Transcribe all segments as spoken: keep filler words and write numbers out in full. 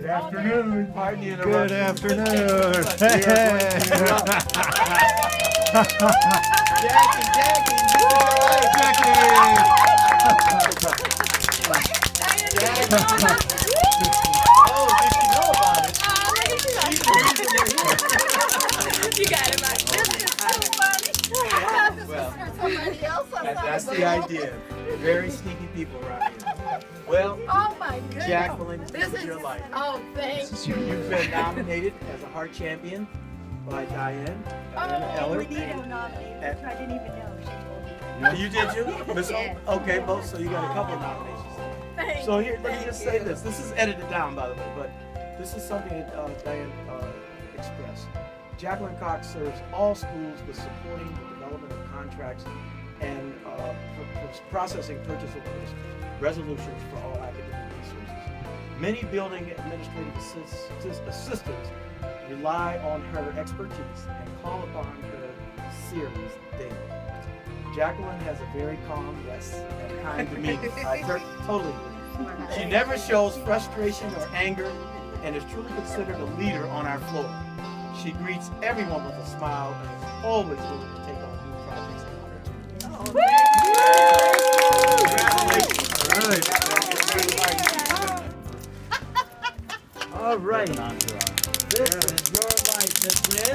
Good afternoon. Pardon the Good interruption. afternoon. Hey. Jackie, Jackie, this is your wife. Jackie. Oh, did she know about it? You got it, Mike. This is so funny. Well, Somebody else that, that's the idea. Very sneaky people around here. Well, Oh my goodness. Jacqueline, This this is your life. Oh, thank you. You've been nominated as a heart champion by Diane. Diane Oh, Eller. we need him nominated. And- I didn't even know she told me. Oh, you did you? Miss O- Yes. Okay, both. So you got a couple of nominations. Thank So you, here, let me thank just you. say this. This is edited down, by the way, but this is something that uh, Diane uh, expressed. Jacqueline Cox serves all schools with supporting the development of contracts and uh, for, for processing purchase orders, resolutions for all academic resources. Many building administrative assist, assist, assistants rely on her expertise and call upon her series daily. Jacqueline has a very calm, yes, and kind demeanor. I ter- totally agree. She never shows frustration or anger and is truly considered a leader on our floor. She greets everyone with a smile and is always willing to take on new projects and opportunities. All right. This is your life, Miss Lynn.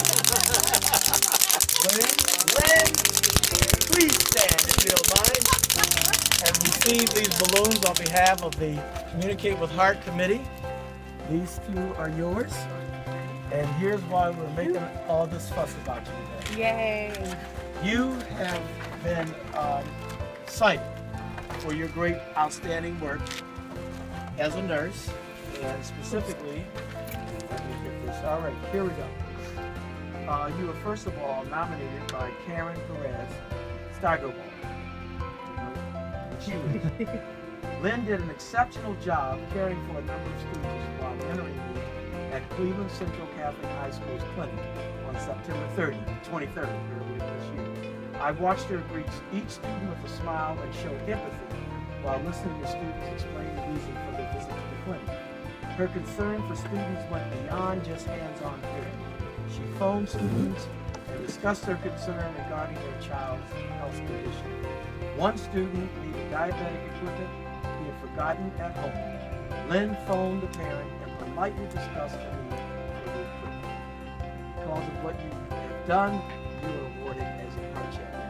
Lynn, Lynn, please stand if you don't mind and receive these balloons on behalf of the Communicate with Heart Committee. These two are yours. And here's why we're making all this fuss about you today. Yay. You have been um, cited for your great, outstanding work as a nurse, and specifically, let me get this. All right, here we go. Uh, you were first of all nominated by Karen Perez Steigerwald. She was. Lynn did an exceptional job caring for a number of students while entering me at Cleveland Central Catholic High School's clinic on September thirtieth, twenty-third, earlier this year. I watched her greet each student with a smile and show empathy while listening to students explain the reason for their visit to the clinic. Her concern for students went beyond just hands-on care. She phoned students and discussed their concern regarding their child's health condition. One student needed diabetic equipment he had forgotten at home. Lynn phoned the parent and politely discussed the need for the equipment. Because of what you have done, you are awarded as a heart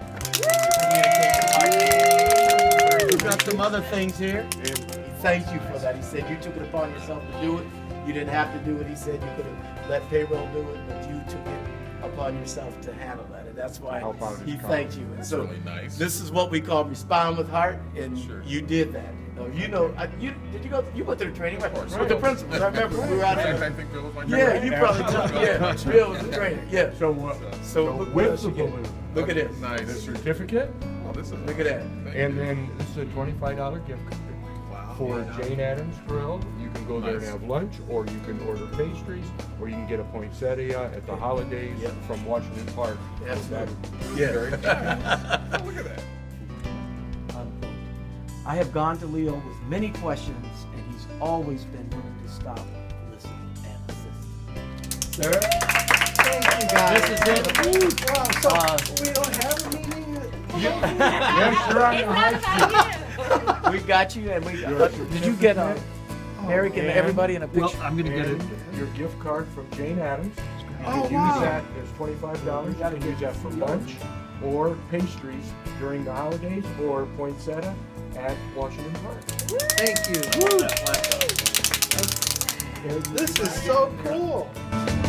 champion. We've got some other things here. And he thanked you for that. He said you took it upon yourself to do it. You didn't have to do it. He said you could have let payroll do it, but you took it upon yourself to handle that. And that's why he thanked you. And so really nice. This is what we call respond with heart, and Sure. you did that. Uh, you know, I, you did you go? You went to the training right? course. With the principals. I remember we were out I there. think Bill was my Yeah, trainer. you probably told. Yeah, Bill was the trainer. Yeah. So, uh, So so look what with else the you get. balloon, Look at this. the Nice. certificate, Oh, this is Look at that. Thank and you. then this is a twenty-five dollar gift card Wow. for Jane Addams Grill. You can go there and Nice. have lunch, or you can order pastries, or you can get a poinsettia at the holidays Yep. from Washington Park. Absolutely. That- Yeah. Oh, look at that. I have gone to Leo with many questions, and he's always been willing to stop, listen, and assist. Sir, Thank you, guys. this is it. Wow, so Uh, we don't have a meeting? Yes, Serrano High School. We got you, and we got. Did you get uh, Eric and And- everybody in a picture? I'm gonna get it. And your gift card from Jane Addams. You Oh, can wow. use that, there's twenty-five dollars, you can use that for lunch or pastries during the holidays or poinsettia at Washington Park. Thank you. This is so cool.